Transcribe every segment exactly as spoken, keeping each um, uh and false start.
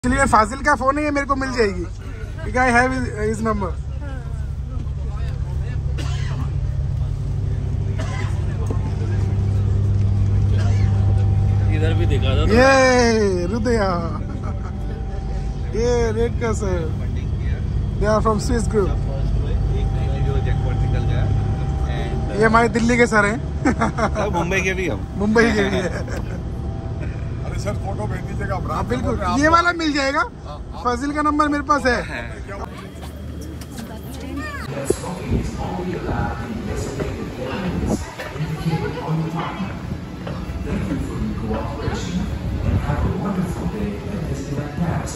इसलिए फाजिल का फोन है, ये मेरे को मिल जाएगी क्योंकि आई हैव हिज नंबर। इधर भी दिखा दो। ये रुदया, ये रेड का sir, they are from Swiss group. ये हमारे दिल्ली के सर हैं। मुंबई के भी हम मुंबई के भी है। अरे सर फोटो भेज दीजिएगा। हाँ बिल्कुल, ये वाला मिल जाएगा। फाजिल का नंबर मेरे पास है। Have a wonderful day at Disneyland Paris.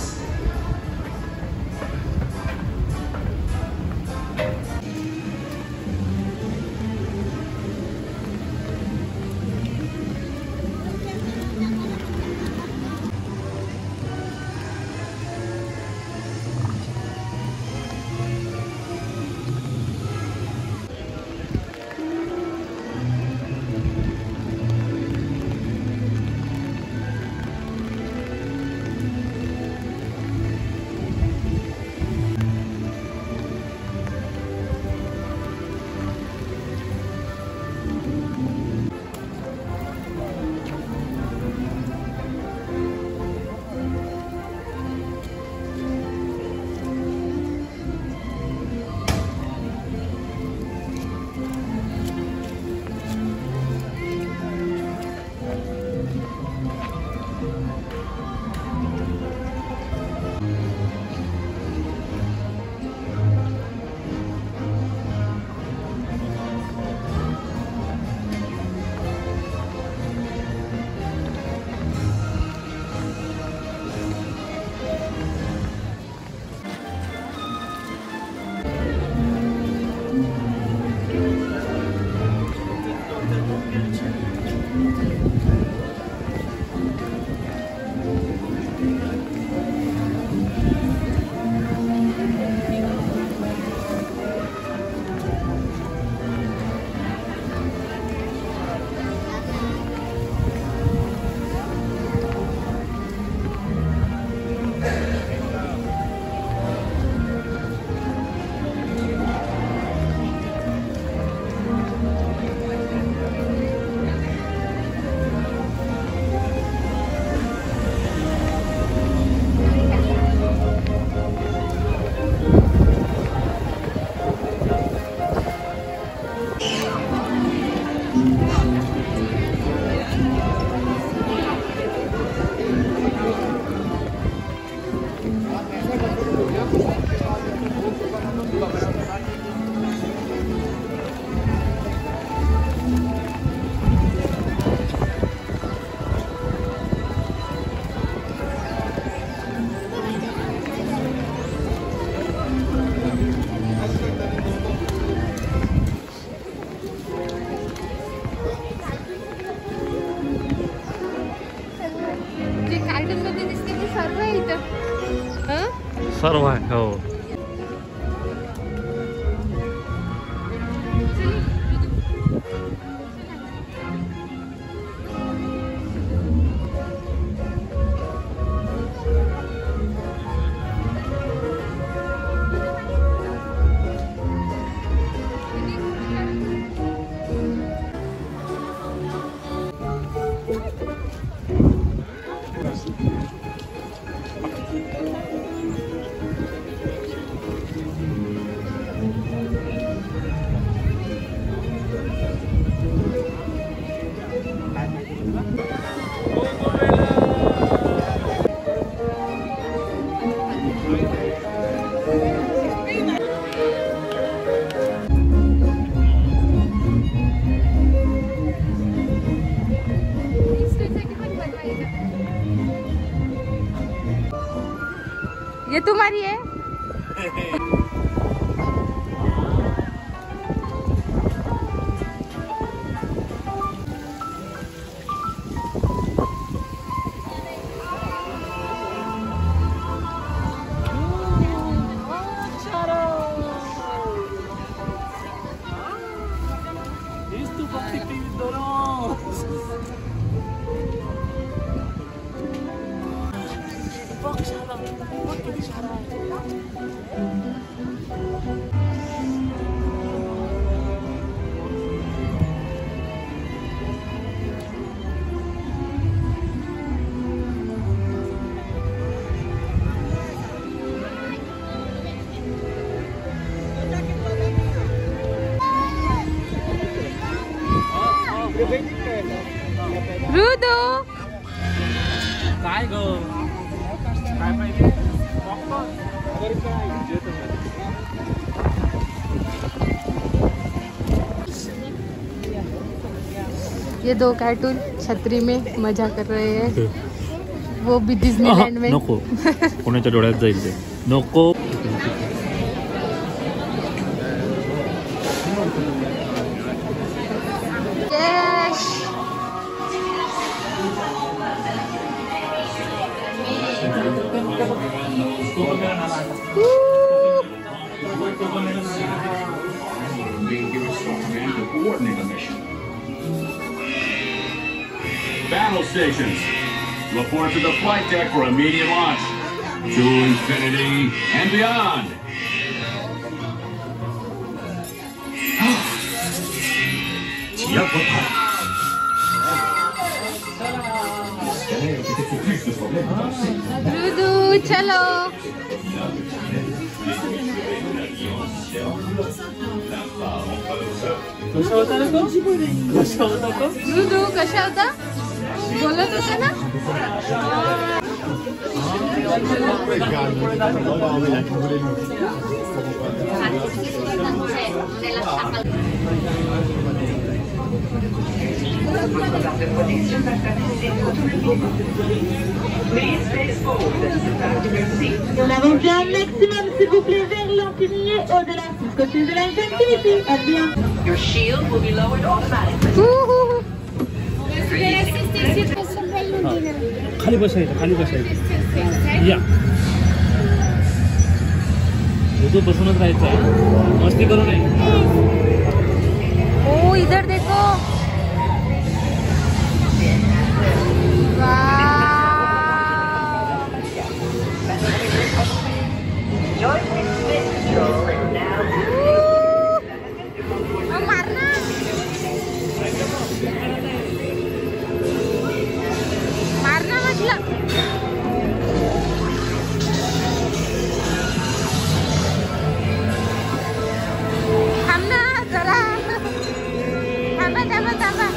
सर्व आहे हो. ये तुम्हारी है? Box रुदू काय ग काय पाहिजे ये दो कार्टून छतरी में मजा कर रहे हैं, वो भी डिज्नीलैंड में। नको कोणाच्या डोळ्यात जाईल ते नको। Battle stations. Report to the flight deck for immediate launch. To infinity and beyond. रुदू चलो। रुदू कशा होता बोलत होता ना। On avance bien un maximum, s'il vous plaît, vers l'empigné au-delà. Côté de la activity. À bien. Your shield will be lowered automatically. खाली बसायचं खाली बसायचं या तू बसूनच राहायचं आहे, मस्ती करू नये। ओ इधर देखो, मारना मारना मतलब थांबना जरा, थांबा थांबा थांबा।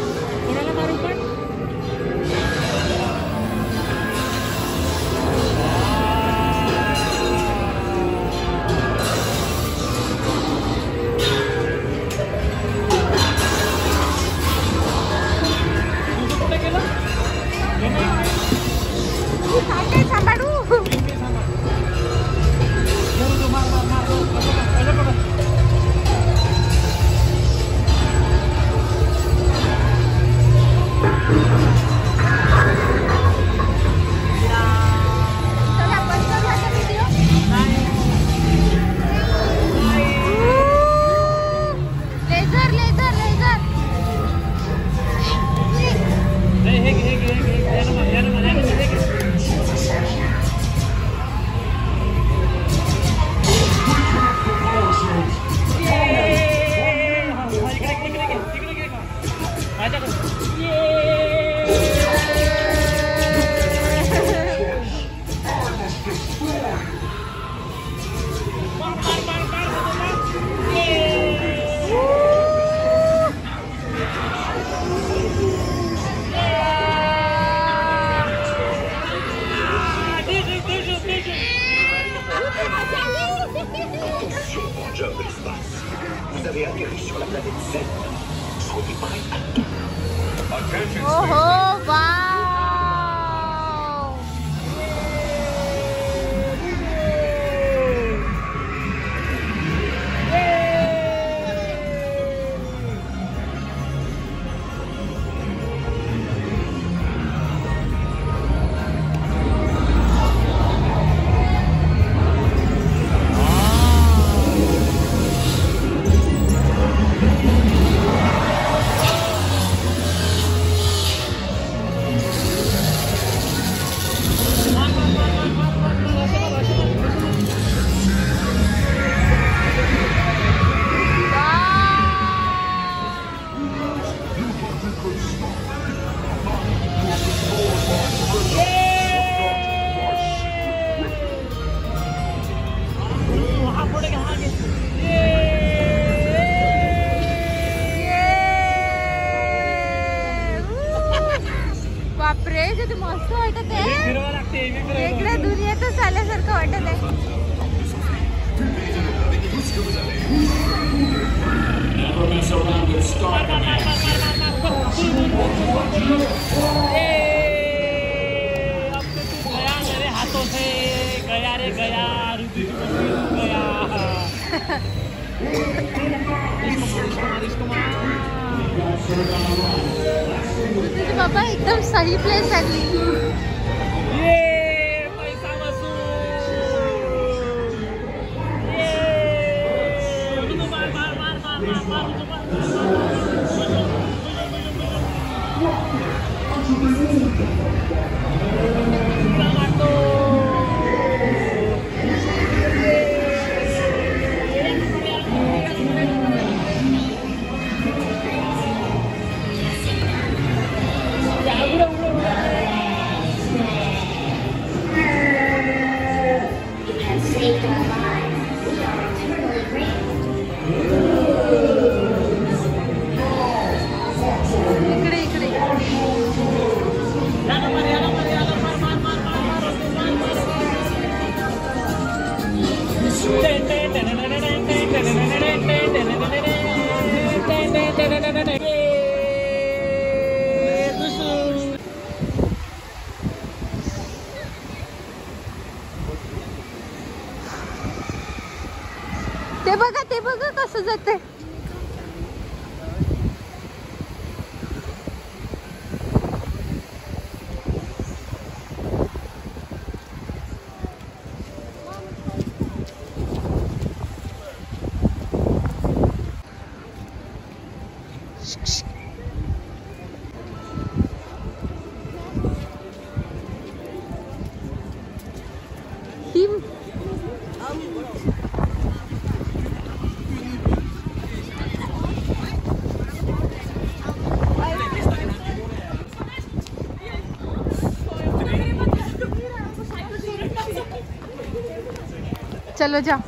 ओहो वाह, वेगळ्या दुनियेतच आल्यासारखं वाटत आहे. Never mess around with star commands. हाथों से गया रे गया गया. तुझे बाबा एकदम सही प्लेस आली. ये पैसा वसूल. ये मार मार मार मार मार इकडे इकडे. ते बघा ते बघा कसं जाते. टीम चलो जा.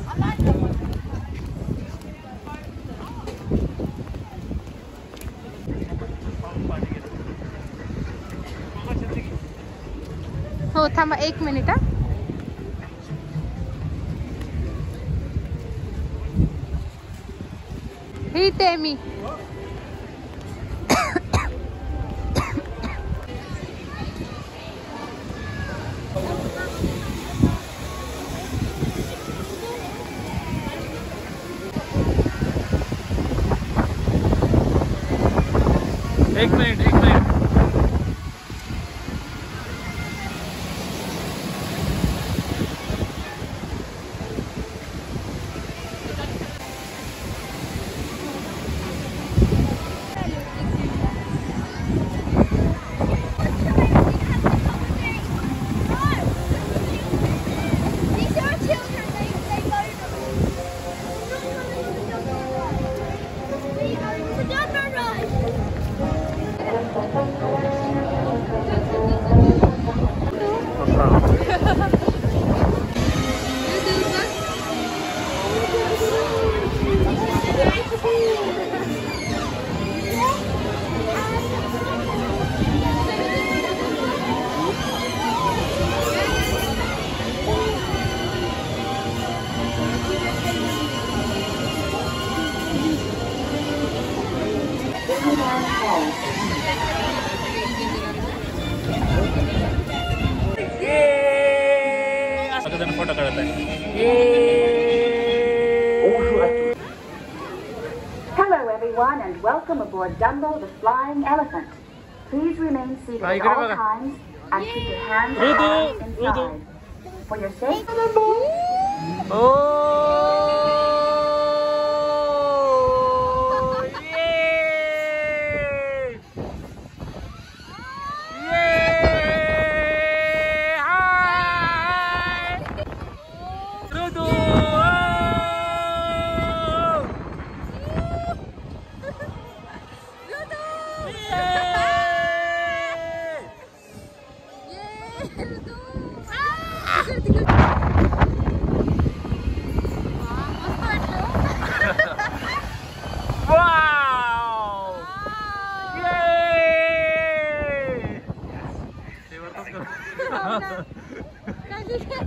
हो थांबा एक मिनिट. हा ही ते मी. एक मिनिट एक मिनिट. फोटो काढत आहे. Hello everyone and welcome aboard Dumbo the Flying Elephant. Please remain seated at all times and keep your hands and arms inside. For your safety. Oh!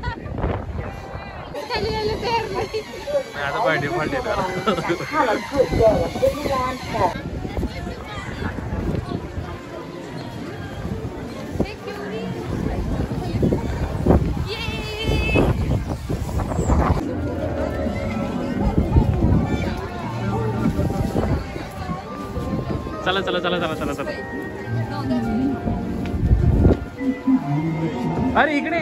आता party party Have a good day at Disneyland Paris. चला चला चला चला चला चला. अरे इकडे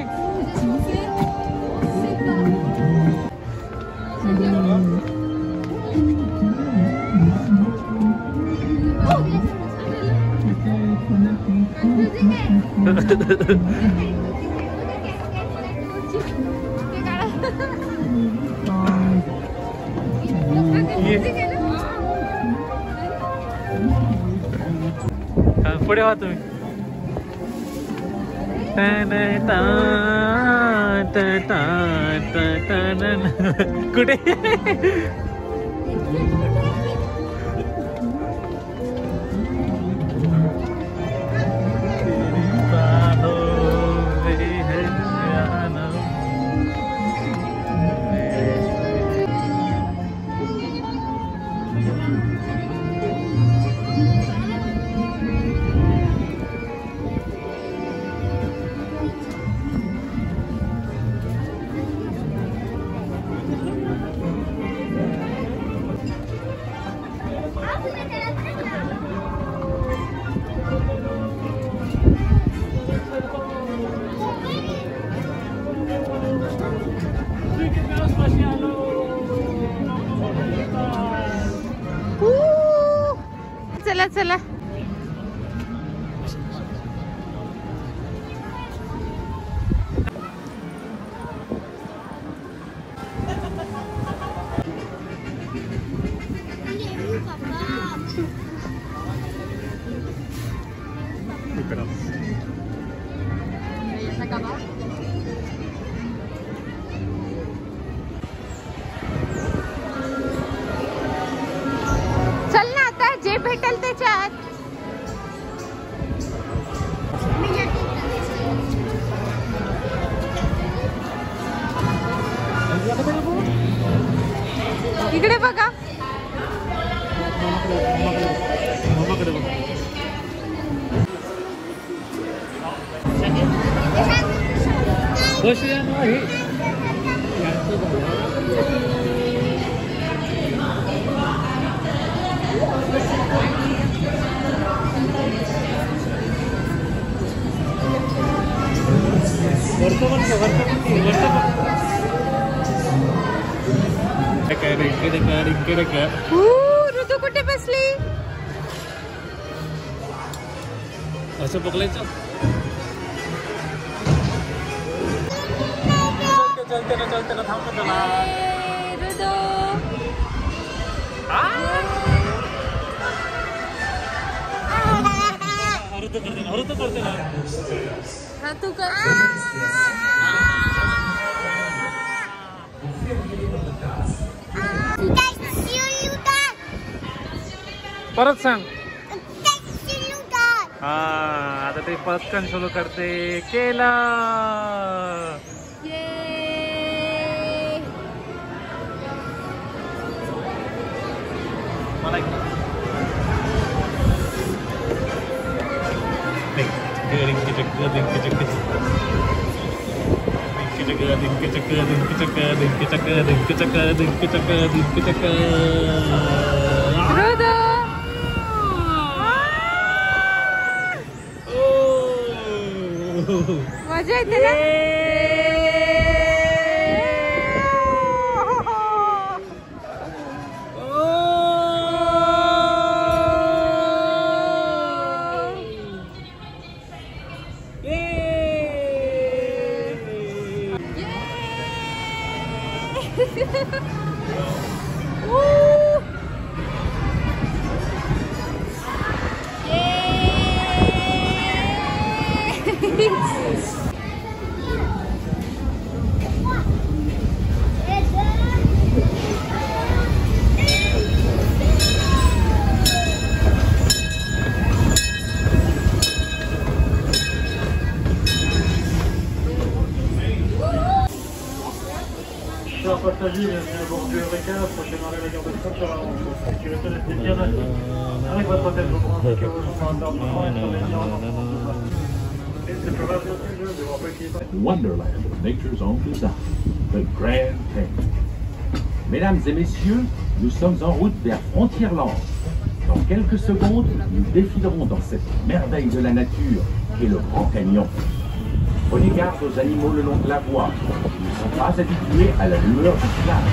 पुढे व्हा तुम्ही. कुठे चला चला. चल ना आता जे भेटेल त्याच्यात. इकडे बघा. ऋतू कुठे बसली. असं पकडायचं. चलते ना चलते ना थांब ना. ऋतू ऋतू करते ना ऋतू करते ना. ऋतू कर. परत सांग. हा आता ते पटकन सुरू करते. केला. मला मजा येते ना. Chers passagers, bienvenue à bord du Eureka, prochainement à la gare de Saint-Laurent. Sécurité restez bien assis. Avec votre tête, vos bras indiqués vos enfants intervenants et surveillants en enfants. It's a provincial pleasure de voir qui Wonderland of nature's own design, the Grand Canyon. Mesdames et messieurs, nous sommes en route vers Frontierland. Dans quelques secondes, nous défilerons dans cette merveille de la nature qu'est le Grand Canyon. Prenez garde aux animaux le long de la voie. Ils ne sont pas habitués à la lueur du flash.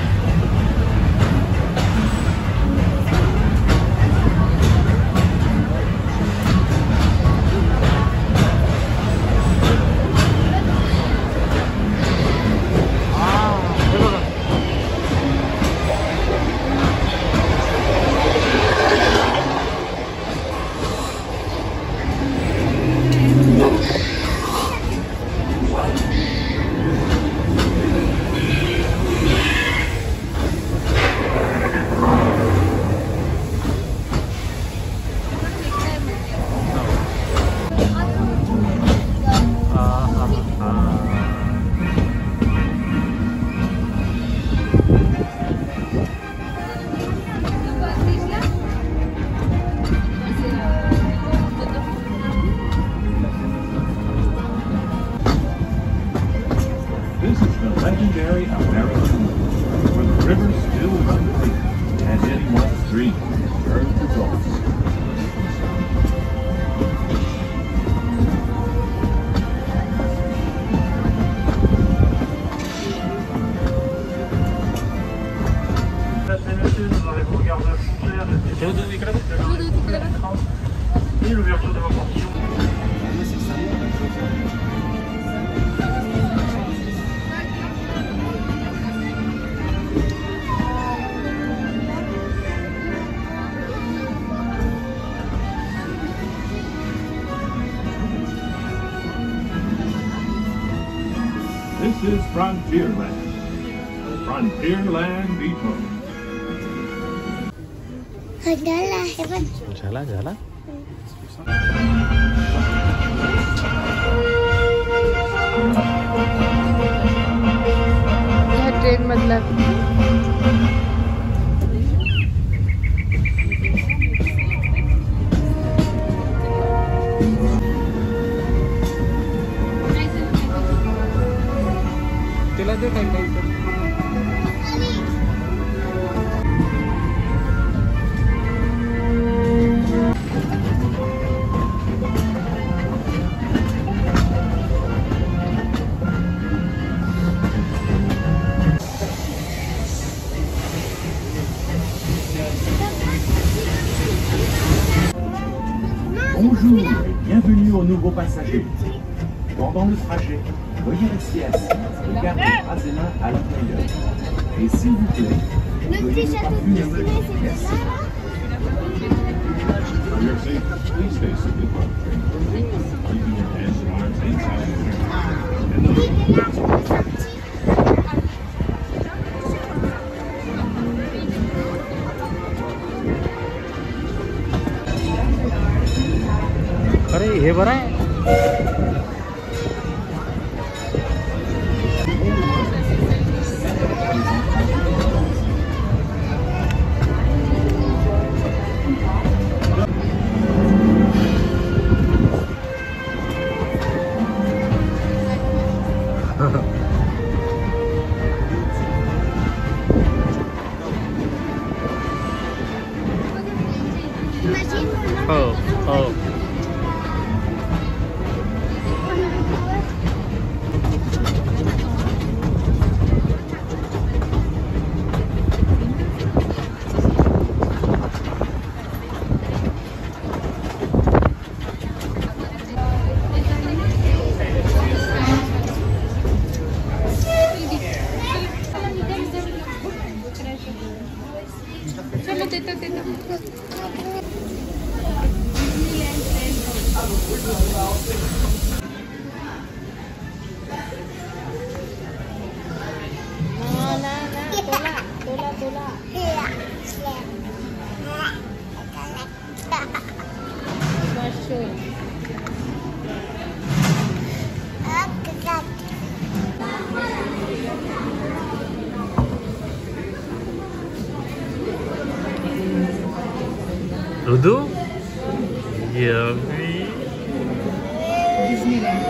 Legendary American river, where the rivers still run free, as in one's dream, turn to gold. Nous arrivons au garde frontière, et l'ouverture de vos portions. This is Frontierland. Frontierland Depot. झाला झाला train मतलब तिला दे काय काय Bonjour et bienvenue aux nouveaux passagers. Pendant le trajet, veuillez rester assis et garder bras et mains à l'intérieur. Et s'il vous plaît, veuillez ne pas fumer. Merci. For your safety, please stay seated. Keeping your hands and arms inside the train. अरे हे बरं आहे हो हो चलो देता देता Rudu? Yummy. Disneyland.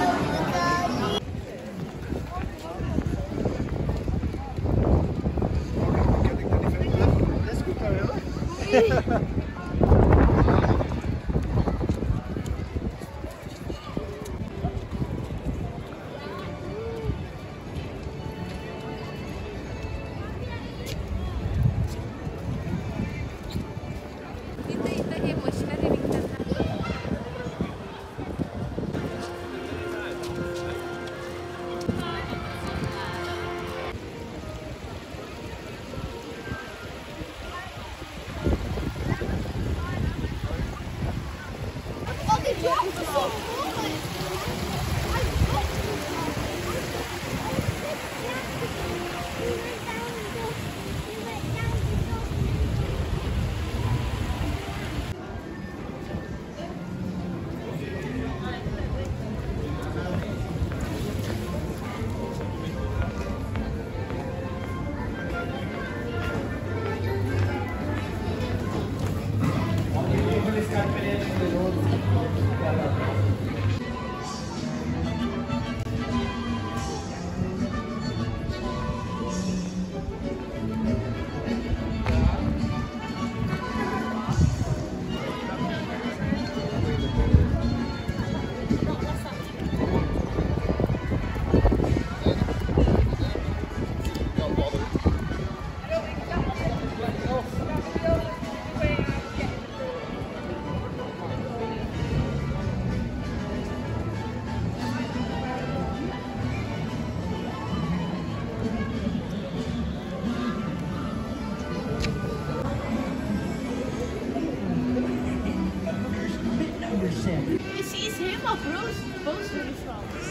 Ze is helemaal boos, boos voor de Frans.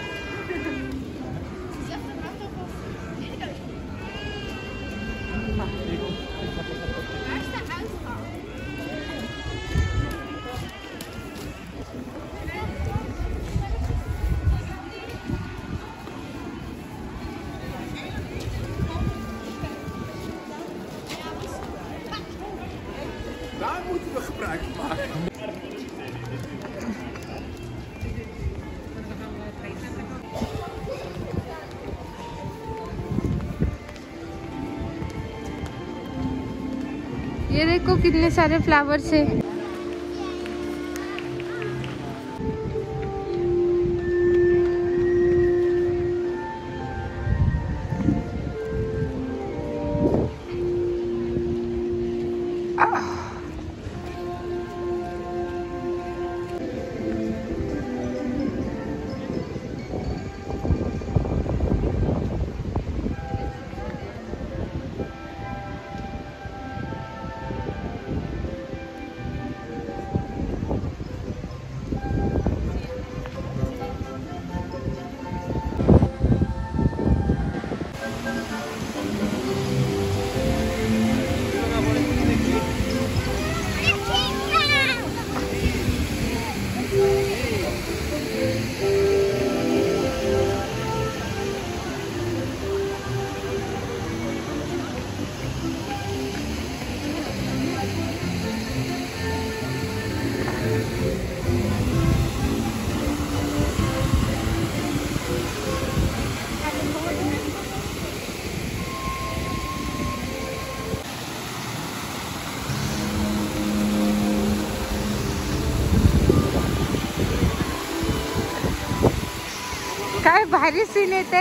Ze zegt een auto van... Waar is de uitgang? Daar moeten we gebruik van maken. ये देखो कितने सारे फ्लावर्स है। काय भारी सीन येते।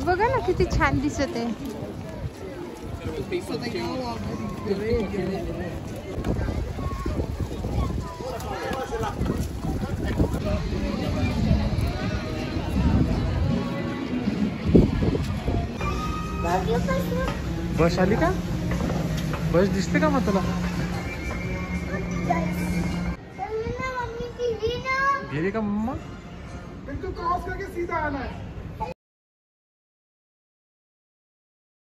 बघा ना किती छान दिसत आहे. बस आली का? बस दिसते का मग तुला? गेली का मम्मा? बिल्कुल क्रॉस करके सीधा आना है.